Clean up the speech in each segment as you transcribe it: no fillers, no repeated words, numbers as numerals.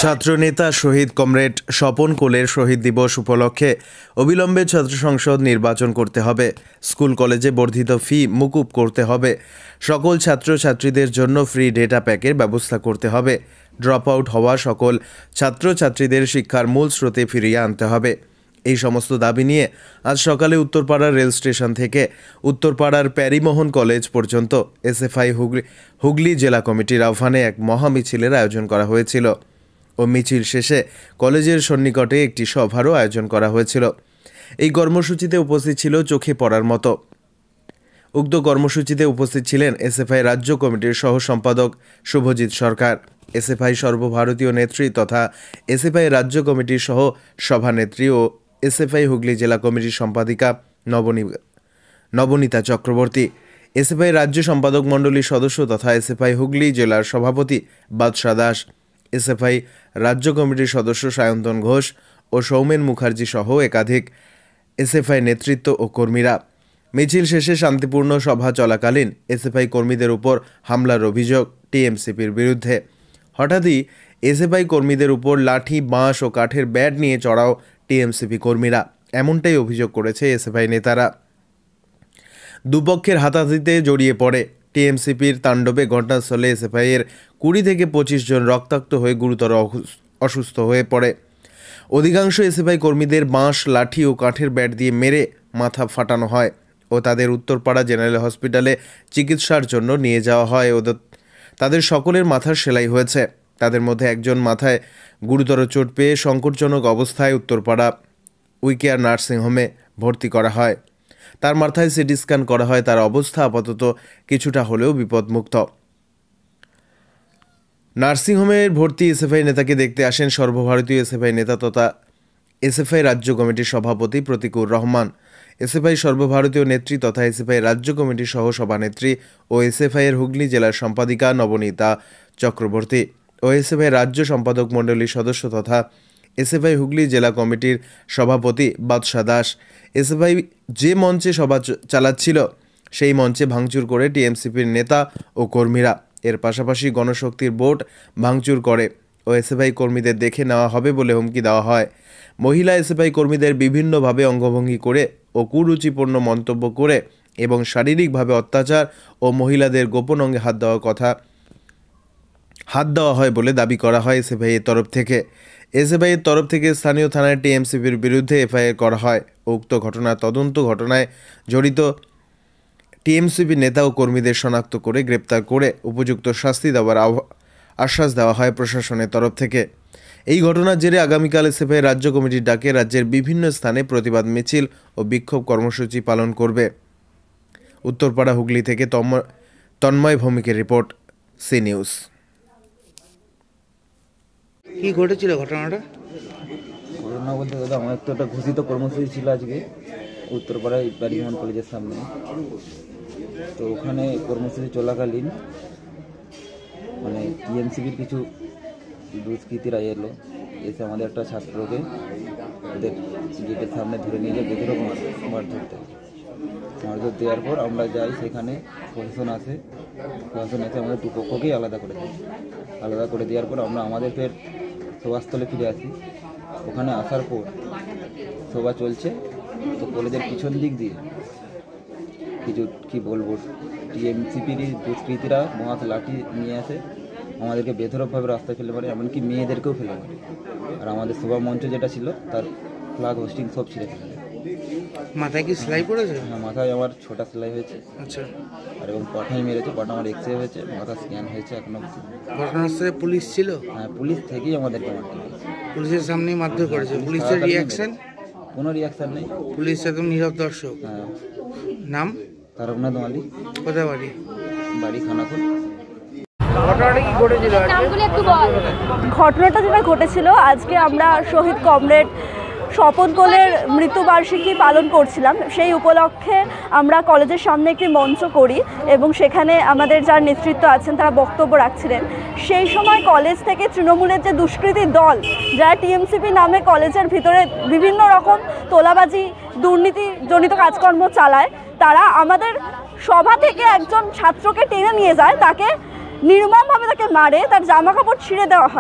ছাত্রনেতা শহীদ কমরেড স্বপন কোলের শহীদ দিবস উপলক্ষে অবিলম্বে ছাত্র সংসদ নির্বাচন করতে হবে। স্কুল কলেজে বর্ধিত ফি মুকুব করতে হবে। সকল ছাত্রছাত্রীদের জন্য ফ্রি ডেটা প্যাকের ব্যবস্থা করতে হবে। ড্রপ আউট হওয়া সকল ছাত্রছাত্রীদের শিক্ষার মূল স্রোতে ফিরিয়ে আনতে হবে। এই সমস্ত দাবি নিয়ে আজ সকালে উত্তরপাড়া রেল স্টেশন থেকে উত্তরপাড়ার প্যারিমোহন কলেজ পর্যন্ত এসএফআই হুগলি জেলা কমিটির আহ্বানে এক মহামিছিলের আয়োজন করা হয়েছিল ও মিছিল শেষে কলেজের সন্নিকটে একটি সভারও আয়োজন করা হয়েছিল। এই কর্মসূচিতে উপস্থিত ছিল চোখে পড়ার মতো। উক্ত কর্মসূচিতে উপস্থিত ছিলেন এসএফআই রাজ্য কমিটির সহ সম্পাদক শুভজিৎ সরকার, এসএফআই সর্বভারতীয় নেত্রী তথা এসএফআই রাজ্য কমিটির সহ সভানেত্রী ও এসএফআই হুগলি জেলা কমিটির সম্পাদিকা নবনীতা চক্রবর্তী, এসএফআই রাজ্য সম্পাদক মণ্ডলীর সদস্য তথা এসএফআই হুগলি জেলার সভাপতি বাদশা দাস, এসএফআই রাজ্য কমিটির সদস্য সায়ন্তন ঘোষ ও সৌমেন মুখার্জি সহ একাধিক এসএফআই নেতৃত্ব ও কর্মীরা। মিছিল শেষে শান্তিপূর্ণ সভা চলাকালীন এসএফআই কর্মীদের উপর হামলার অভিযোগ টিএমসিপির বিরুদ্ধে। হঠাৎই এসএফআই কর্মীদের উপর লাঠি, বাঁশ ও কাঠের ব্যাট নিয়ে চড়াও টিএমসিপি কর্মীরা, এমনটাই অভিযোগ করেছে এসএফআই নেতারা। দুপক্ষের হাতাহাতিতে জড়িয়ে পড়ে। টিএমসিপির তাণ্ডবে ঘটনাস্থলে এসএফআইয়ের 20 থেকে 25 জন রক্তাক্ত হয়ে গুরুতর অসুস্থ হয়ে পড়ে। অধিকাংশ এসএফআই কর্মীদের বাঁশ, লাঠি ও কাঠের ব্যাট দিয়ে মেরে মাথা ফাটানো হয় ও তাদের উত্তরপাড়া জেনারেল হসপিটালে চিকিৎসার জন্য নিয়ে যাওয়া হয়। তাদের সকলের মাথার সেলাই হয়েছে। তাদের মধ্যে একজন মাথায় গুরুতর চোট পেয়ে সংকটজনক অবস্থায় উত্তরপাড়া উইকেয়ার নার্সিংহোমে ভর্তি করা হয়। তার মাথায় সিটি স্ক্যান করা হয়। তার অবস্থা আপাতত কিছুটা হলেও বিপদমুক্ত। নার্সিংহোমের ভর্তি এসএফআই নেতাকে দেখতে আসেন সর্বভারতীয় এসএফআই নেতা তথা এসএফআই রাজ্য কমিটির সভাপতি প্রতীকুর রহমান, এসএফআই সর্বভারতীয় নেত্রী তথা এসএফআই রাজ্য কমিটির সহ সভানেত্রী ও এসএফআইয়ের হুগলি জেলার সম্পাদিকা নবনীতা চক্রবর্তী ও এসএফআই রাজ্য সম্পাদক মণ্ডলীর সদস্য তথা এসএফআই হুগলি জেলা কমিটির সভাপতি বাদশা দাস। এসএফআই যে মঞ্চে সভা চালাচ্ছিল সেই মঞ্চে ভাঙচুর করে টিএমসিপির নেতা ও কর্মীরা। এর পাশাপাশি গণশক্তির বোর্ড ভাঙচুর করে ও এসএফআই কর্মীদের দেখে নেওয়া হবে বলে হুমকি দেওয়া হয়। মহিলা এসএফআই কর্মীদের বিভিন্নভাবে অঙ্গভঙ্গি করে ও কুরুচিপূর্ণ মন্তব্য করে এবং শারীরিকভাবে অত্যাচার ও মহিলাদের গোপন অঙ্গে হাত দেওয়া হয় বলে দাবি করা হয় এসএফআইয়ের তরফ থেকে। এসএফআইয়ের তরফ থেকে স্থানীয় থানায় টিএমসিপির বিরুদ্ধে এফআইআর করা হয়। উক্ত ঘটনার তদন্ত ঘটনায় জড়িত টিএমসিপি নেতা ও কর্মীদের শনাক্ত করে গ্রেপ্তার করে উপযুক্ত শাস্তি দেওয়ার আশ্বাস দেওয়া হয় প্রশাসনের তরফ থেকে। এই ঘটনার জেরে আগামীকাল এসএফআই রাজ্য কমিটির ডাকে রাজ্যের বিভিন্ন স্থানে প্রতিবাদ মিছিল ও বিক্ষোভ কর্মসূচি পালন করবে। উত্তরপাড়া হুগলি থেকে তন্ময় ভৌমিকের রিপোর্ট, সি নিউজ। কি ঘটেছিল ঘটনাটা? ঘটনা বলতে দাদা, আমার তো একটা ঘোষিত কর্মসূচি ছিল আজকে উত্তরপাড়ায় প্যারিমোহন কলেজের সামনে। তো ওখানে কর্মসূচি চলাকালীন মানে টিএমসিপির কিছু দুষ্কৃতীরা এসে আমাদের একটা ছাত্রকে ওদের গেটের সামনে ধরে নিয়ে যায় বেদরক মারধর দেওয়ার পর আমরা যাই, সেখানে প্রশাসন এসে আমাদের দুপক্ষকেই আলাদা করে দেওয়ার পর আমরা আমাদের ফের সভাস্থলে ফিরে আসি। ওখানে আসার পর সভা চলছে, তো কলেজের পিছন দিক দিয়ে কিছু কি বলবো টিএমসিপির দুষ্কৃতীরা মহাত লাঠি নিয়ে আসে, আমাদেরকে বেধড়কভাবে রাস্তায় ফেলে মারে, এমনকি মেয়েদেরকেও ফেলে মারে। আর আমাদের সভা মঞ্চ যেটা ছিল তার ফ্ল্যাগ হোস্টিং সব ছিঁড়ে ফেলে। মাথায় কি সেলাই পড়েছে? হ্যাঁ, মাথায় আমার ছোটা সেলাই হয়েছে। আচ্ছা। আর এবং পাঠাই মেরেছে, পাঠা আমার এক্সরে হয়েছে, মাথা স্ক্যান হয়েছে এখনো। ঘটনাস্থলে পুলিশ ছিল? হ্যাঁ, পুলিশ থেকেই আমাদেরকে মারতে হয়েছে। পুলিশের সামনেই মারধর করেছে? পুলিশের রিয়াকশন? কোনো রিয়াকশন নেই, পুলিশ একদম নীরব দর্শক। হ্যাঁ। নাম? তারকনাথ মালি। কোথায় বাড়ি? বাড়ি খানাকুল। ঘটনাটা কি ঘটেছিল? ঘটনাটা যেটা ঘটেছিল, আজকে আমরা শহীদ কমরেড স্বপন কোলের মৃত্যুবার্ষিকী পালন করছিলাম। সেই উপলক্ষে আমরা কলেজের সামনে একটি মঞ্চ করি এবং সেখানে আমাদের যার নেতৃত্ব আছেন তারা বক্তব্য রাখছিলেন। সেই সময় কলেজ থেকে তৃণমূলের যে দুষ্কৃতী দল যারা টিএমসিপি নামে কলেজের ভিতরে বিভিন্ন রকম তোলাবাজি, দুর্নীতিজনিত কাজকর্ম চালায়, তারা আমাদের সভা থেকে একজন ছাত্রকে টেনে নিয়ে যায়, তাকে নির্মমভাবে তাকে মারে, তার জামা কাপড় ছিঁড়ে দেওয়া হয়।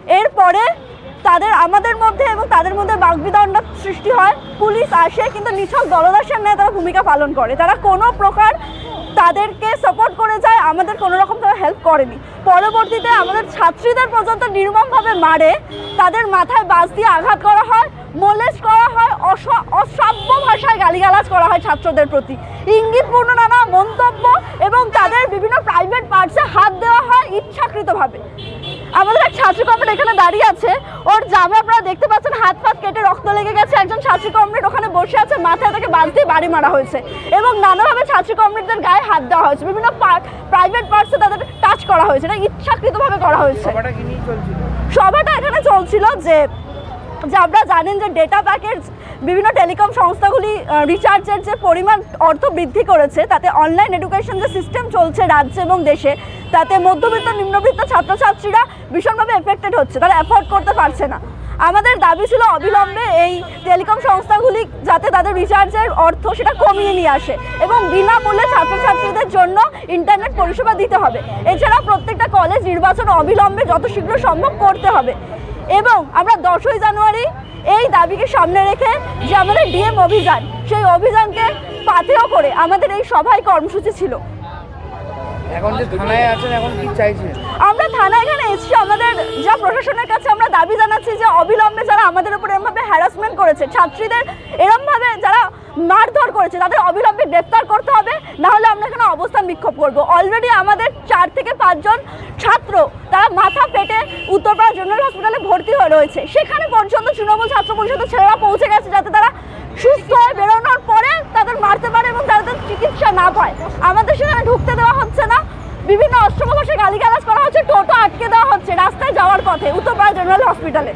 এরপরে আমাদের মধ্যে এবং তাদের মধ্যে বাকবিতণ্ডা সৃষ্টি হয়। পুলিশ আসে কিন্তু নিছক দলদাসের ন্যায় তারা ভূমিকা পালন করে, তারা কোনো প্রকার তাদেরকে সাপোর্ট করে যায়, আমাদের কোনো রকম তারা হেল্প করেনি। পরবর্তীতে আমাদের ছাত্রীদের পর্যন্ত নির্মমভাবে মারে, তাদের মাথায় বাস দিয়ে আঘাত করা হয়, মোলেস্ট করা হয়, অসভ্য ভাষায় গালিগালাজ করা হয় ছাত্রদের প্রতি, ইঙ্গিতপূর্ণ নানা মন্তব্য এবং তাদের বিভিন্ন প্রাইভেট পার্টসে হাত দেওয়া হয় ইচ্ছাকৃতভাবে। আমাদের এক ছাত্রী কমরেড এখানে দাঁড়িয়ে আছে, ওর জামা আপনারা দেখতে পাচ্ছেন হাত পাত কেটে রক্ত লেগে গেছে। একজন ছাত্রী কমরেড ওখানে বসে আছে, মাথায় তাকে বাস দিয়ে বাড়ি মারা হয়েছে এবং নানাভাবে ছাত্রী কমরেডদের গায়ে হাত দেওয়া হয়েছে, বিভিন্ন প্রাইভেট পার্টসে তাদের টাচ করা হয়েছে, এটা ইচ্ছাকৃতভাবে করা হয়েছে। সভাটা এখানে চলছিল যে আপনারা জানেন যে ডেটা প্যাকেজ বিভিন্ন টেলিকম সংস্থাগুলি রিচার্জের যে পরিমাণ অর্থ বৃদ্ধি করেছে, তাতে অনলাইন এডুকেশন যে সিস্টেম চলছে রাজ্যে এবং দেশে, তাতে মধ্যবিত্ত নিম্নবিত্ত ছাত্রছাত্রীরা ভীষণভাবে এফেক্টেড হচ্ছে, তারা অ্যাফোর্ড করতে পারছে না। আমাদের দাবি ছিল অবিলম্বে এই টেলিকম সংস্থাগুলি যাতে তাদের রিচার্জের অর্থ সেটা কমিয়ে নিয়ে আসে এবং বিনামূল্যে ছাত্রছাত্রীদের জন্য ইন্টারনেট পরিষেবা দিতে হবে। এছাড়া প্রত্যেকটা কলেজ নির্বাচন অবিলম্বে যত শীঘ্র সম্ভব করতে হবে। এবং আমরা 10ই জানুয়ারি এই দাবিকে সামনে রেখে যে আমাদের ডিএম অভিযান, সেই অভিযানকে পাথেয় করে আমাদের এই সভায় কর্মসূচি ছিল। এখন যে থানায় আছেন, এখন কি চাইছেন? আমরা থানায় এখানে এসেছি, আমাদের যা প্রশাসনের কাছে আমরা দাবি জানাচ্ছি যে অবিলম্বে যারা আমাদের উপর এরমভাবে হ্যারাসমেন্ট করেছে, ছাত্রীদের এরমভাবে যারা মারধর করেছে, তাদের অবিলম্বে গ্রেফতার করতে হবে, নাহলে আমরা এখানে অবস্থান বিক্ষোভ করব। অলরেডি আমাদের 4 থেকে 5 জন ছাত্র তারা মাথা ফেটে উত্তরপাড়া জেনারেল হসপিটালে ভর্তি হয়ে রয়েছে, সেখানে পর্যন্ত তৃণমূল ছাত্র পরিষদের ছেলেরা পৌঁছে গেছে যাতে তারা সুস্থ হয়ে বেরোনোর পরে তাদের মারতে পারে এবং তাদের চিকিৎসা না পায়। আমাদের সেখানে ঢুকতে দেওয়া হচ্ছে না, বিভিন্ন অশ্লীল ভাষায় গালিগালাজ করা হচ্ছে, টোটো আটকে দেওয়া হচ্ছে রাস্তায় যাওয়ার পথে উত্তরপাড়া জেনারেল হসপিটালে।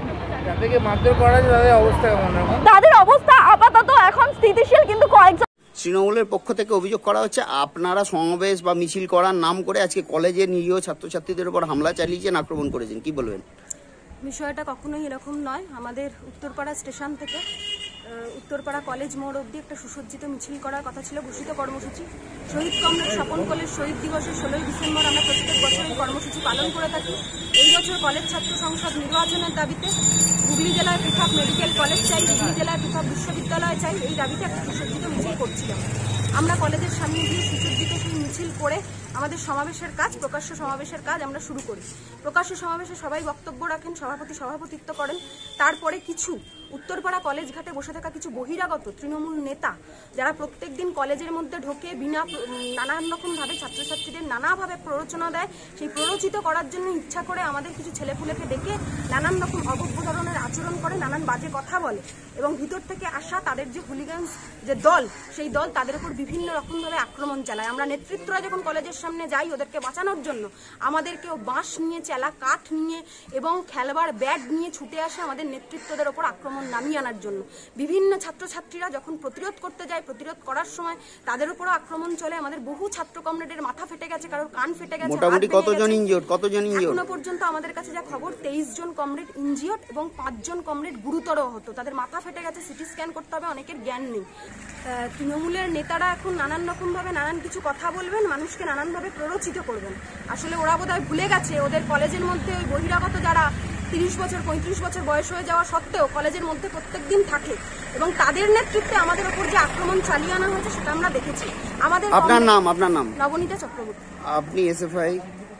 তাদের অবস্থা আপাতত এখন স্থিতিশীল, কিন্তু কয়েকজন তৃণমূলের পক্ষ থেকে অভিযোগ করা হচ্ছে আপনারা সমাবেশ বা মিছিল করার নাম করে আজকে কলেজের নিরীহ ছাত্রছাত্রীদের উপর হামলা চালিয়েছেন, আক্রমণ করেছেন, কি বলবেন? বিষয়টা কখনোই এরকম নয়। আমাদের উত্তরপাড়া স্টেশন থেকে উত্তরপাড়া কলেজ মোড় অবধি একটা সুসজ্জিত মিছিল করার কথা ছিল, ঘোষিত কর্মসূচি। শহীদ কমরেড স্বপন কোলের শহীদ দিবসের 16ই ডিসেম্বর আমরা প্রত্যেক বছর এই কর্মসূচি পালন করে থাকি। এই বছর কলেজ ছাত্র সংসদ নির্বাচনের দাবিতে হুগলি জেলায় পৃথক মেডিকেল কলেজ চাই, হুগলি জেলায় পৃথক বিশ্ববিদ্যালয় চাই, এই দাবিতে একটা সুসজ্জিত মিছিল করছিলাম। আমরা কলেজের সামনে গিয়ে সুসজ্জিত সেই মিছিল করে আমাদের সমাবেশের কাজ, প্রকাশ্য সমাবেশের কাজ আমরা শুরু করি। প্রকাশ্য সমাবেশে সবাই বক্তব্য রাখেন, সভাপতি সভাপতিত্ব করেন। তারপরে কিছু উত্তরপাড়া কলেজ ঘাটে বসে থাকা কিছু বহিরাগত তৃণমূল নেতা, যারা প্রত্যেক দিন কলেজের মধ্যে ঢোকে নানান রকমভাবে ছাত্রছাত্রীদের নানাভাবে প্ররোচনা দেয়, সেই প্ররোচিত করার জন্য ইচ্ছা করে আমাদের কিছু ছেলেপুলেকে ডেকে নানান রকম অভব্য ধরনের আচরণ করে, নানান বাজে কথা বলে এবং ভিতর থেকে আসা তাদের যে হুলিগানস যে দল, সেই দল তাদের উপর বিভিন্ন রকমভাবে আক্রমণ চালায়। আমরা নেতৃত্বরা যখন কলেজের সামনে যাই ওদেরকে বাঁচানোর জন্য, আমাদেরকেও বাঁশ নিয়ে, চেলা কাঠ নিয়ে এবং খেলবার ব্যাট নিয়ে ছুটে আসে আমাদের নেতৃত্বদের ওপর আক্রমণ নামিয়ে আনার জন্য। বিভিন্ন ছাত্রছাত্রীরা যখন প্রতিরোধ করতে যায়, প্রতিরোধ করার সময় তাদের উপরও আক্রমণ চলে। আমাদের বহু ছাত্র কমরেডের মাথা ফেটে গেছে, কারোর কান ফেটে গেছে। মোটামুটি কতজন ইনজিওর্ড? এখনো পর্যন্ত আমাদের কাছে যা খবর 23 জন কমরেড ইনজিওর্ড এবং 5 জন কমরেড গুরুতর আহত, তাদের মাথা ফেটে গেছে, সিটি স্ক্যান করতে হবে, অনেকের জ্ঞান নেই। তৃণমূলের নেতারা এখন নানান রকমভাবে নানান কিছু কথা বলবেন, মানুষকে নানানভাবে প্ররোচিত করবেন। আসলে ওরা বোধহয় ভুলে গেছে ওদের কলেজের মধ্যে ওই বহিরাগত যারা 30 বছর 35 বছর বয়স হয়ে যাওয়া সত্ত্বেও কলেজের মধ্যে প্রত্যেক দিন থাকে এবং তাদের নেতৃত্বে আমাদের ওপর যে আক্রমণ চালিয়ে আনা হয়েছে সেটা আমরা দেখেছি। আমাদের আপনার নাম? নবনীতা চক্রবর্তী। আপনি এসএফআই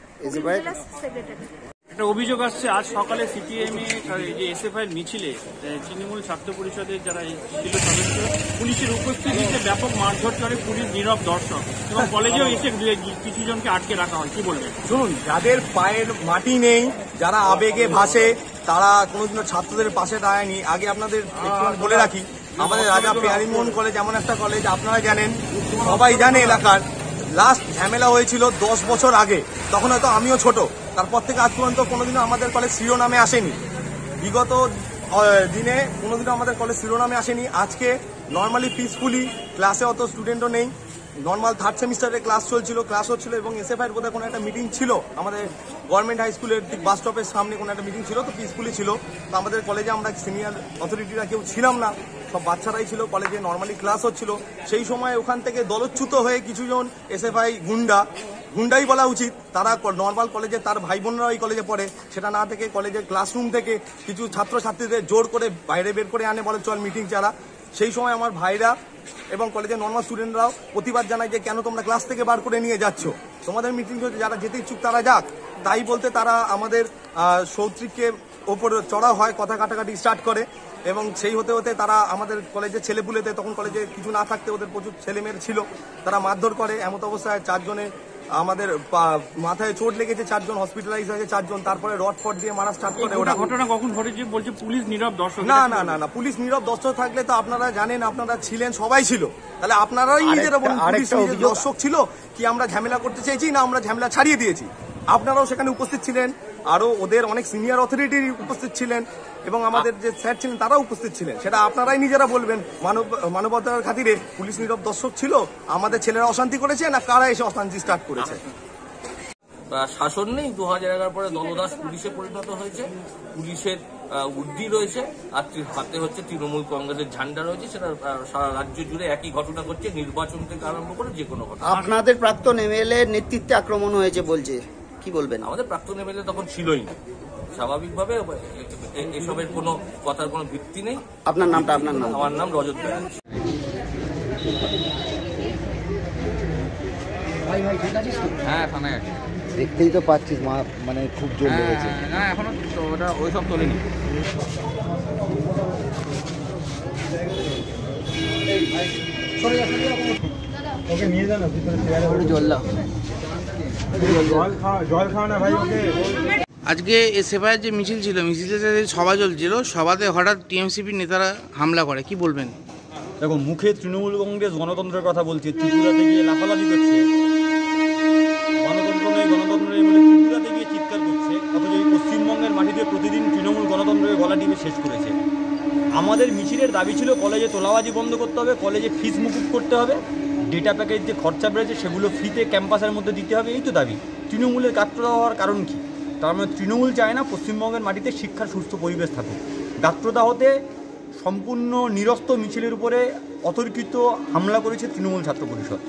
সেক্রেটারি। একটা অভিযোগ আসছে আজ সকালে সিপিএমে যে এসএফআই মিছিলে তৃণমূল ছাত্র পরিষদের যারা ছিল সদস্য পুলিশের উপস্থিতিতে ব্যাপক মারধর করে পুলিশ নীরব দর্শক এবং কলেজেও এসে কিছু জনকে আটকে রাখা হয়, কি বলবেন? শুনুন, যাদের পায়ের মাটি নেই, যারা আবেগে ভাসে, তারা কোনোদিনও ছাত্রদের পাশে দাঁড়ায়নি। আগে আপনাদের একটু বলে রাখি, আমাদের রাজা পেয়ারিমোহন কলেজ এমন একটা কলেজ, আপনারা জানেন, সবাই জানে এলাকার। লাস্ট ঝামেলা হয়েছিল 10 বছর আগে, তখন হয়তো আমিও ছোট। তারপর থেকে আজ পর্যন্ত কোনোদিনও আমাদের কলেজ শিরোনামে আসেনি। বিগত দিনে কোনোদিনও আমাদের কলেজ শিরোনামে আসেনি। আজকে নর্মালি পিসফুলি, ক্লাসে অত স্টুডেন্টও নেই, নর্মাল 3rd সেমিস্টারে ক্লাস হচ্ছিল এবং এসএফআইয়ের বোধহয় কোনো একটা মিটিং ছিল আমাদের গভর্নমেন্ট হাই স্কুলের ঠিক বাস স্টপের সামনে কোনো একটা মিটিং ছিল, তো পিসফুলি ছিল। তো আমাদের কলেজে আমরা সিনিয়র অথরিটিরা কেউ ছিলাম না, সব বাচ্চারাই ছিল, কলেজে নর্মালি ক্লাস হচ্ছিল। সেই সময় ওখান থেকে দলচ্যুত হয়ে কিছুজন এসএফআই গুন্ডা গুন্ডাই বলা উচিত। তারা নর্মাল কলেজে তার ভাই বোনরা ওই কলেজে পড়ে, সেটা না থেকে কলেজের ক্লাসরুম থেকে কিছু ছাত্রছাত্রীদের জোর করে বাইরে বের করে আনে, বলে চল মিটিং চালা। সেই সময় আমার ভাইরা এবং কলেজের নর্মাল স্টুডেন্টরাও প্রতিবাদ জানায় যে কেন তোমরা ক্লাস থেকে বার করে নিয়ে যাচ্ছ, তোমাদের মিটিং হচ্ছে, যারা যেতে ইচ্ছুক তারা যাক। তাই বলতে তারা আমাদের সৌত্রিককে ওপর চড়া হয়, কথা কাটাকাটি স্টার্ট করে এবং সেই হতে হতে তারা আমাদের কলেজের ছেলেপুলেতে, তখন কলেজে কিছু না থাকতে ওদের প্রচুর ছেলেমেয়ের ছিল, তারা মারধর করে। এমত অবস্থায় 4 জনে আমাদের মাথায় চোট লেগেছে, 4 জন হসপিটালাইজ হয়েছে, 4 জন। তারপরে রড ফট দিয়ে মারা স্টার্ট করে। ওটা ঘটনা কখন ঘটেছে বলছে পুলিশ নীরব দর্শক? না না না না, পুলিশ নীরব দর্শক থাকলে তো আপনারা জানেন, আপনারা ছিলেন, সবাই ছিল, তাহলে আপনারাই নিজেরা বলুন পুলিশ নিজের দর্শক ছিল কি আমরা ঝামেলা করতে চেয়েছি না আমরা ঝামেলা ছাড়িয়ে দিয়েছি? আপনারাও সেখানে উপস্থিত ছিলেন, আরো ওদের অনেক সিনিয়র অথরিটি উপস্থিত ছিলেন এবং আমাদের যে স্যার ছিলেন তারাও উপস্থিত ছিলেন। সেটা আপনারাই নিজেরা বলবেন। মানবতার খাতিরে পুলিশ নীরব দর্শক ছিল, আমাদের ছেলেরা অশান্তি করেছে না কারা এসে অশান্তি স্টার্ট করেছে? শাসন নেই, 2011 পরে দলদাস পুলিশে পরিণত হয়েছে, পুলিশের উর্দি রয়েছে, আর হাতে হচ্ছে তৃণমূল কংগ্রেসের ঝান্ডা রয়েছে। সেটা সারা রাজ্য জুড়ে একই ঘটনা ঘটছে, নির্বাচন থেকে আরম্ভ করে যে কোনো ঘটনা। আপনাদের প্রাক্তন এমএলএ নেতৃত্বে আক্রমণ হয়েছে বলছে, কি বলবেন? আমাদের প্রাক্তন এমএলএ তখন ছিলই না, স্বাভাবিকভাবে এসবের কোনো কথার কোনো ভিত্তি নেই। আপনার নামটা? আপনার নাম? আমার নাম রজত ব্যানার্জি। হ্যাঁ, থানায় আছে। দেখতেই তো পাচ্ছিস মানে খুব জোর লেগেছে। না, এখনো ওটা ওইসব তোলেনি। ওকে নিয়ে যান ভিতরে, জল খাওয়া না ভাই ওকে। আজকে এসএফআই যে মিছিল ছিল, মিছিলতে সভা চলছিল, সভাতে হঠাৎ টিএমসিপি নেতারা হামলা করে, কি বলবেন? দেখো, মুখে তৃণমূল কংগ্রেস গণতন্ত্রের কথা বলছে, ত্রিপুরাতে গিয়ে লাফালাফি করছে, গণতন্ত্র নেই গণতন্ত্র নেই বলে ত্রিপুরাতে গিয়ে চিৎকার করছে, অথচ এই পশ্চিমবঙ্গের মাটিতে প্রতিদিন তৃণমূল গণতন্ত্রের গলা টিপে শেষ করেছে। আমাদের মিছিলের দাবি ছিল কলেজে তোলাবাজি বন্ধ করতে হবে, কলেজে ফিস মুকুব করতে হবে, ডেটা প্যাকেজ যে খরচা বেড়েছে সেগুলো ফ্রিতে ক্যাম্পাসের মধ্যে দিতে হবে, এই তো দাবি। তৃণমূলের গাত্রদাহ হওয়ার কারণ কি? তার মানে তৃণমূল চায় না পশ্চিমবঙ্গের মাটিতে শিক্ষার সুস্থ পরিবেশ থাকুক। গাত্রদাহতে সম্পূর্ণ নিরস্ত মিছিলের উপরে অতর্কিত হামলা করেছে তৃণমূল ছাত্র পরিষদ।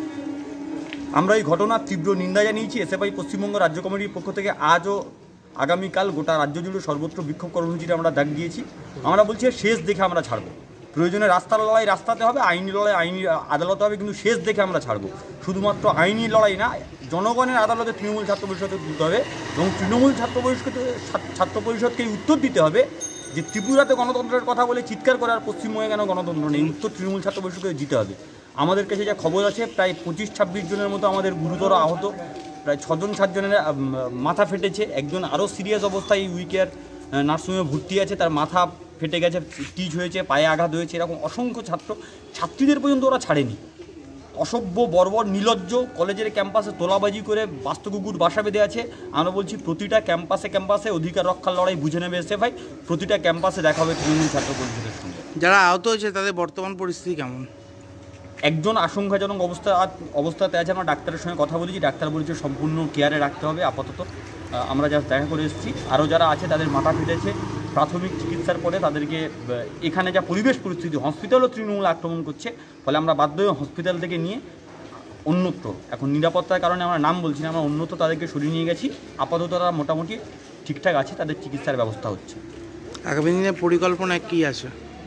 আমরা এই ঘটনার তীব্র নিন্দা জানিয়েছি। এসএফআই পশ্চিমবঙ্গ রাজ্য কমিটির পক্ষ থেকে আজও আগামীকাল গোটা রাজ্য জুড়ে সর্বত্র বিক্ষোভ কর্মসূচিটা আমরা ডাক দিয়েছি। আমরা বলছি শেষ দেখে আমরা ছাড়বো। প্রয়োজনে রাস্তার লড়াই রাস্তাতে হবে, আইনি লড়াই আইনি আদালতে হবে, কিন্তু শেষ দেখে আমরা ছাড়বো। শুধুমাত্র আইনি লড়াই না, জনগণের আদালতে তৃণমূল ছাত্র পরিষদকে দিতে হবে এবং তৃণমূল ছাত্র পরিষদকে উত্তর দিতে হবে যে ত্রিপুরাতে গণতন্ত্রের কথা বলে চিৎকার করে আর পশ্চিমবঙ্গে কেন গণতন্ত্র নেই, উত্তর তৃণমূল ছাত্র পরিষদকে দিতে হবে। আমাদের কাছে যা খবর আছে, প্রায় 25-26 জনের মতো আমাদের গুরুতর আহত, প্রায় 6-7 জনের মাথা ফেটেছে, একজন আরও সিরিয়াস অবস্থায় এই উইকের নার্সিংহোমে ভর্তি আছে, তার মাথা ফেটে গেছে, টিচ হয়েছে, পায়ে আঘাত হয়েছে। এরকম অসংখ্য ছাত্রীদের পর্যন্ত ওরা ছাড়েনি। অসভ্য, বর্বর, নির্লজ্জ, কলেজের ক্যাম্পাসে তোলাবাজি করে বাস্তুকুকুর বাসা বেঁধে আছে। আমরা বলছি প্রতিটা ক্যাম্পাসে অধিকার রক্ষার লড়াই বুঝে নেবে এসএফআই, প্রতিটা ক্যাম্পাসে দেখা হবে তৃণমূল ছাত্র পরিষদের সঙ্গে। যারা আহত হয়েছে তাদের বর্তমান পরিস্থিতি কেমন? একজন আশঙ্কাজনক অবস্থাতে আছে, আমরা ডাক্তারের সঙ্গে কথা বলেছি, ডাক্তার বলেছে সম্পূর্ণ কেয়ারে রাখতে হবে আপাতত। আমরা যা দেখা করে এসেছি, আরও যারা আছে তাদের মাথা ফেটেছে, প্রাথমিক চিকিৎসার পরে তাদেরকে এখানে যা পরিবেশ পরিস্থিতি, হসপিটালও তৃণমূল আক্রমণ করছে, ফলে আমরা বাধ্য হয়ে হসপিটাল থেকে নিয়ে অন্যত্র, এখন নিরাপত্তার কারণে আমরা নাম বলছি না, আমরা অন্যত্র তাদেরকে সরিয়ে নিয়ে গেছি। আপাতত তারা মোটামুটি ঠিকঠাক আছে, তাদের চিকিৎসার ব্যবস্থা হচ্ছে। আগামী দিনে পরিকল্পনা কী আছে?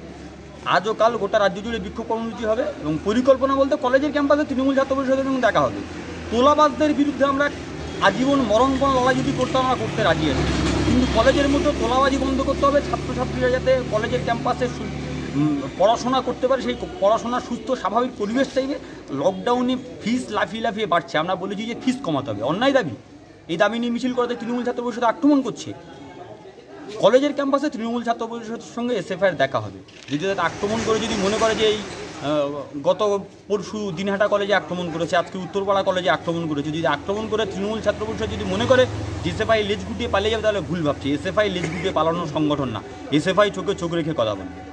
আজও কাল গোটা রাজ্য জুড়ে বিক্ষোভ কর্মসূচি হবে এবং পরিকল্পনা বলতে কলেজের ক্যাম্পাসে তৃণমূল ছাত্র পরিষদের সঙ্গে দেখা হবে। তোলাবাজদের বিরুদ্ধে আমরা আজীবন মরণপণ লড়াই যদি করতে আমরা করতে রাজি আছি, কিন্তু কলেজের মধ্যে তোলাবাজি বন্ধ করতে হবে। ছাত্রছাত্রীরা যাতে কলেজের ক্যাম্পাসে পড়াশোনা করতে পারে, সেই পড়াশোনার সুস্থ স্বাভাবিক পরিবেশ চাইবে। লকডাউনে ফিস লাফিয়ে বাড়ছে, আমরা বলেছি যে ফিস কমাতে হবে, অন্যায় দাবি। এই দাবি নিয়ে মিছিল করতে তৃণমূল ছাত্র পরিষদ আক্রমণ করছে। কলেজের ক্যাম্পাসে তৃণমূল ছাত্র পরিষদের সঙ্গে এসএফআইয়ের দেখা হবে। যদি তাদের আক্রমণ করে যদি মনে করে যে এই গত পরশু দিনহাটা কলেজে আক্রমণ করেছে, আজকে উত্তরপাড়া কলেজে আক্রমণ করেছে, যদি আক্রমণ করে তৃণমূল ছাত্র পরিষদ যদি মনে করে যে এসএফআই লেজ গুটিয়ে পালিয়ে যাবে, তাহলে ভুল ভাবছে। এসএফআই লেজ গুটিয়ে পালানোর সংগঠন না, এসএফআই চোখে চোখ রেখে কথা বলবে।